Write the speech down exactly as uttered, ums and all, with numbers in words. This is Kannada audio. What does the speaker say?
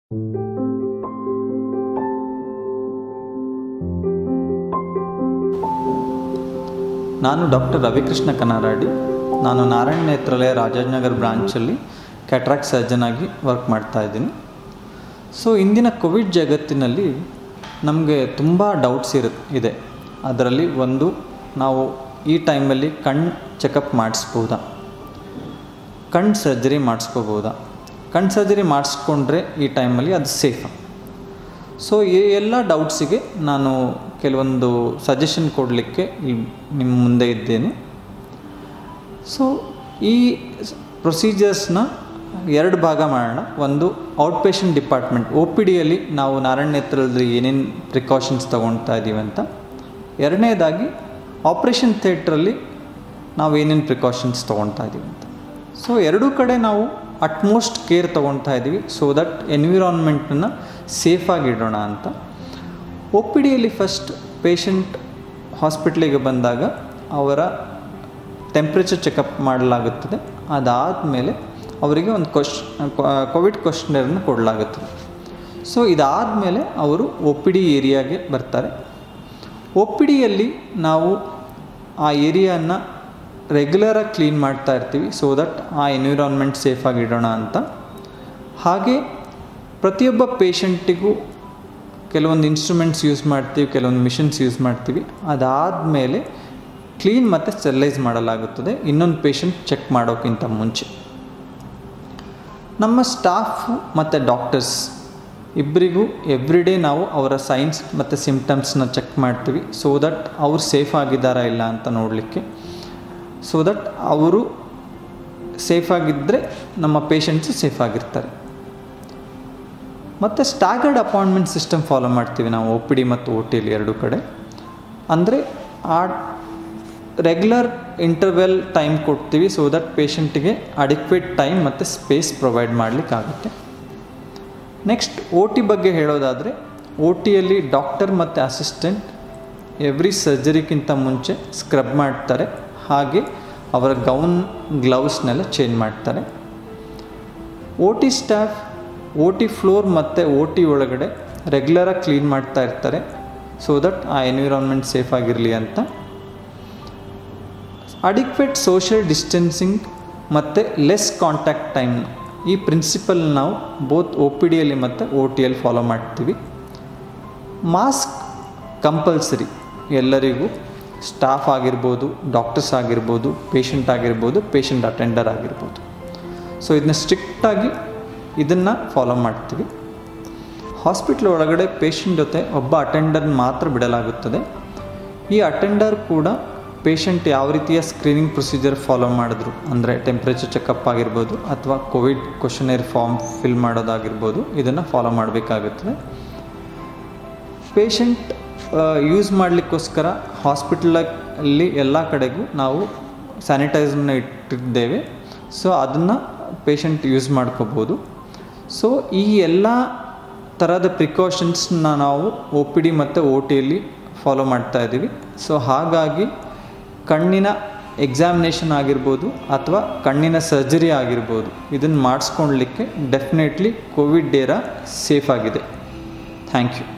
ನಾನು ಡಾಕ್ಟರ್ ರವಿಕೃಷ್ಣ ಕನಾರಾಡಿ. ನಾನು ನಾರಾಯಣ ನೇತ್ರಾಲಯ ರಾಜಾಜಿನಗರ ಬ್ರಾಂಚಲ್ಲಿ ಕ್ಯಾಟ್ರಾಕ್ಟ್ ಸರ್ಜನ್ ಆಗಿ ವರ್ಕ್ ಮಾಡ್ತಾ ಇದ್ದೀನಿ. ಸೊ ಇಂದಿನ ಕೋವಿಡ್ ಜಗತ್ತಿನಲ್ಲಿ ನಮಗೆ ತುಂಬ ಡೌಟ್ಸ್ ಇರು ಇದೆ. ಅದರಲ್ಲಿ ಒಂದು, ನಾವು ಈ ಟೈಮಲ್ಲಿ ಕಣ್ಣು ಚೆಕಪ್ ಮಾಡಿಸ್ಬೋದಾ, ಕಣ್ಣು ಸರ್ಜರಿ ಮಾಡಿಸ್ಕೋಬೋದಾ, ಕಣ್ಣು ಸರ್ಜರಿ ಮಾಡಿಸ್ಕೊಂಡ್ರೆ ಈ ಟೈಮಲ್ಲಿ ಅದು ಸೇಫಾ? ಸೊ ಈ ಎಲ್ಲ ಡೌಟ್ಸಿಗೆ ನಾನು ಕೆಲವೊಂದು ಸಜೆಷನ್ ಕೊಡಲಿಕ್ಕೆ ನಿಮ್ಮ ಮುಂದೆ ಇದ್ದೇನೆ. ಸೊ ಈ ಪ್ರೊಸೀಜರ್ಸ್ನ ಎರಡು ಭಾಗ ಮಾಡೋಣ. ಒಂದು out patient department O P ಡಿಯಲ್ಲಿ ನಾವು ನಾರಾಯಣ ನೇತ್ರದಲ್ಲಿ ಏನೇನು ಪ್ರಿಕಾಷನ್ಸ್ ತೊಗೊಳ್ತಾ ಇದ್ದೀವಿ ಅಂತ. ಎರಡನೇದಾಗಿ ಆಪ್ರೇಷನ್ ಥಿಯೇಟ್ರಲ್ಲಿ ನಾವು ಏನೇನು ಪ್ರಿಕಾಷನ್ಸ್ ತೊಗೊಳ್ತಾ ಇದ್ದೀವಿ ಅಂತ. ಸೊ ಎರಡೂ ಕಡೆ ನಾವು ಅಟ್ಮೋಸ್ಟ್ ಕೇರ್ ತೊಗೊಳ್ತಾ ಇದ್ದೀವಿ, ಸೊ ದಟ್ ಎನ್ವಿರಾನ್ಮೆಂಟನ್ನು ಸೇಫಾಗಿ ಇಡೋಣ ಅಂತ. ಒ ಪಿ ಡಿಯಲ್ಲಿ ಫಸ್ಟ್ ಪೇಷಂಟ್ ಹಾಸ್ಪಿಟ್ಲಿಗೆ ಬಂದಾಗ ಅವರ ಟೆಂಪ್ರೇಚರ್ ಚೆಕಪ್ ಮಾಡಲಾಗುತ್ತದೆ. ಅದಾದಮೇಲೆ ಅವರಿಗೆ ಒಂದು ಕ್ವಶ್ ಕೋವಿಡ್ ಕ್ವಶ್ನರನ್ನು ಕೊಡಲಾಗುತ್ತದೆ. ಸೊ ಇದಾದಮೇಲೆ ಅವರು ಒ ಪಿ ಡಿ ಏರಿಯಾಗೆ ಬರ್ತಾರೆ. ಒ ಪಿ ಡಿಯಲ್ಲಿ ನಾವು ಆ ಏರಿಯಾನ ರೆಗ್ಯುಲರಾಗಿ ಕ್ಲೀನ್ ಮಾಡ್ತಾ ಇರ್ತೀವಿ, ಸೊ ದಟ್ ಆ ಎನ್ವಿರಾನ್ಮೆಂಟ್ ಸೇಫಾಗಿ ಇಡೋಣ ಅಂತ. ಹಾಗೆ ಪ್ರತಿಯೊಬ್ಬ ಪೇಷಂಟಿಗೂ ಕೆಲವೊಂದು ಇನ್ಸ್ಟ್ರೂಮೆಂಟ್ಸ್ ಯೂಸ್ ಮಾಡ್ತೀವಿ, ಕೆಲವೊಂದು ಮಿಷನ್ಸ್ ಯೂಸ್ ಮಾಡ್ತೀವಿ. ಅದಾದಮೇಲೆ ಕ್ಲೀನ್ ಮತ್ತು ಸ್ಟೆರಿಲೈಸ್ ಮಾಡಲಾಗುತ್ತದೆ ಇನ್ನೊಂದು ಪೇಷಂಟ್ ಚೆಕ್ ಮಾಡೋಕ್ಕಿಂತ ಮುಂಚೆ. ನಮ್ಮ ಸ್ಟಾಫು ಮತ್ತು ಡಾಕ್ಟರ್ಸ್ ಇಬ್ಬರಿಗೂ ಎವ್ರಿ ಡೇ ನಾವು ಅವರ ಸೈನ್ಸ್ ಮತ್ತು ಸಿಮ್ಟಮ್ಸ್ನ ಚೆಕ್ ಮಾಡ್ತೀವಿ, ಸೊ ದಟ್ ಅವರು ಸೇಫ್ ಆಗಿದ್ದಾರಾ ಇಲ್ಲ ಅಂತ ನೋಡಲಿಕ್ಕೆ. ಸೊ ದಟ್ ಅವರು ಸೇಫಾಗಿದ್ದರೆ ನಮ್ಮ ಪೇಷಂಟ್ಸು ಸೇಫಾಗಿರ್ತಾರೆ. ಮತ್ತು ಸ್ಟ್ಯಾಗರ್ಡ್ ಅಪಾಯಿಂಟ್ಮೆಂಟ್ ಸಿಸ್ಟಮ್ ಫಾಲೋ ಮಾಡ್ತೀವಿ ನಾವು ಒ ಪಿ ಡಿ ಮತ್ತು ಒ ಟಿಯಲ್ಲಿ ಎರಡೂ ಕಡೆ. ಅಂದರೆ ಆ ರೆಗ್ಯುಲರ್ ಇಂಟರ್ವೆಲ್ ಟೈಮ್ ಕೊಡ್ತೀವಿ, ಸೊ ದಟ್ ಪೇಷಂಟಿಗೆ ಅಡಿಕ್ವೇಟ್ ಟೈಮ್ ಮತ್ತು ಸ್ಪೇಸ್ ಪ್ರೊವೈಡ್ ಮಾಡಲಿಕ್ಕಾಗುತ್ತೆ. ನೆಕ್ಸ್ಟ್ ಒ ಟಿ ಬಗ್ಗೆ ಹೇಳೋದಾದರೆ, ಒ ಟಿಯಲ್ಲಿ ಡಾಕ್ಟರ್ ಮತ್ತು ಅಸಿಸ್ಟೆಂಟ್ ಎವ್ರಿ ಸರ್ಜರಿಗಿಂತ ಮುಂಚೆ ಸ್ಕ್ರಬ್ ಮಾಡ್ತಾರೆ, ಹಾಗೆ ಅವರ ಗೌನ್ ಗ್ಲೌಸ್ನೆಲ್ಲ ಚೇಂಜ್ ಮಾಡ್ತಾರೆ. O T staff O T floor ಮತ್ತು ಒ ಟಿ ಒಳಗಡೆ ರೆಗ್ಯುಲರಾಗಿ ಕ್ಲೀನ್ ಮಾಡ್ತಾ ಇರ್ತಾರೆ, ಸೊ ದಟ್ ಆ ಎನ್ವಿರಾನ್ಮೆಂಟ್ ಸೇಫ್ ಆಗಿರಲಿ ಅಂತ. ಅಡಿಕ್ವೇಟ್ ಸೋಷಿಯಲ್ ಡಿಸ್ಟೆನ್ಸಿಂಗ್ ಮತ್ತು ಲೆಸ್ ಕಾಂಟ್ಯಾಕ್ಟ್ ಟೈಮ್, ಈ ಪ್ರಿನ್ಸಿಪಲ್ ನಾವು ಬೋತ್ ಒ ಪಿ ಡಿಯಲ್ಲಿ ಮತ್ತು ಒ ಟಿಯಲ್ಲಿ ಫಾಲೋ ಮಾಡ್ತೀವಿ. ಮಾಸ್ಕ್ ಕಂಪಲ್ಸರಿ ಎಲ್ಲರಿಗೂ, ಸ್ಟಾಫ್ ಆಗಿರ್ಬೋದು, ಡಾಕ್ಟರ್ಸ್ ಆಗಿರ್ಬೋದು, ಪೇಷಂಟ್ ಆಗಿರ್ಬೋದು, ಪೇಷಂಟ್ ಅಟೆಂಡರ್ ಆಗಿರ್ಬೋದು. ಸೊ ಇದನ್ನ ಸ್ಟ್ರಿಕ್ಟಾಗಿ ಇದನ್ನು ಫಾಲೋ ಮಾಡ್ತೀವಿ. ಹಾಸ್ಪಿಟ್ಲ್ ಒಳಗಡೆ ಪೇಷಂಟ್ ಜೊತೆ ಒಬ್ಬ ಅಟೆಂಡರ್ ಮಾತ್ರ ಬಿಡಲಾಗುತ್ತದೆ. ಈ ಅಟೆಂಡರ್ ಕೂಡ ಪೇಷಂಟ್ ಯಾವ ರೀತಿಯ ಸ್ಕ್ರೀನಿಂಗ್ ಪ್ರೊಸೀಜರ್ ಫಾಲೋ ಮಾಡಿದ್ರು, ಅಂದರೆ ಟೆಂಪ್ರೇಚರ್ ಚೆಕಪ್ ಆಗಿರ್ಬೋದು ಅಥವಾ ಕೋವಿಡ್ ಕ್ವಶನೇರ್ ಫಾರ್ಮ್ ಫಿಲ್ ಮಾಡೋದಾಗಿರ್ಬೋದು, ಇದನ್ನು ಫಾಲೋ ಮಾಡಬೇಕಾಗುತ್ತದೆ. ಪೇಷಂಟ್ ಯೂಸ್ ಮಾಡಲಿಕ್ಕೋಸ್ಕರ ಹಾಸ್ಪಿಟಲಲ್ಲಿ ಎಲ್ಲ ಕಡೆಗೂ ನಾವು ಸ್ಯಾನಿಟೈಸರ್ನ ಇಟ್ಟಿದ್ದೇವೆ, ಸೊ ಅದನ್ನು ಪೇಷಂಟ್ ಯೂಸ್ ಮಾಡ್ಕೋಬೋದು. ಸೊ ಈ ಎಲ್ಲ ಥರದ ಪ್ರಿಕಾಷನ್ಸ್ನ ನಾವು ಒ ಪಿ ಡಿ ಮತ್ತು ಒ ಟಿಯಲ್ಲಿ ಫಾಲೋ ಮಾಡ್ತಾ ಇದ್ದೀವಿ. ಸೊ ಹಾಗಾಗಿ ಕಣ್ಣಿನ ಎಕ್ಸಾಮಿನೇಷನ್ ಆಗಿರ್ಬೋದು ಅಥವಾ ಕಣ್ಣಿನ ಸರ್ಜರಿ ಆಗಿರ್ಬೋದು, ಇದನ್ನು ಮಾಡಿಸ್ಕೊಳ್ಲಿಕ್ಕೆ ಡೆಫಿನೆಟ್ಲಿ ಕೋವಿಡ್ ಡೇರಾ ಸೇಫ್ ಆಗಿದೆ. Thank you.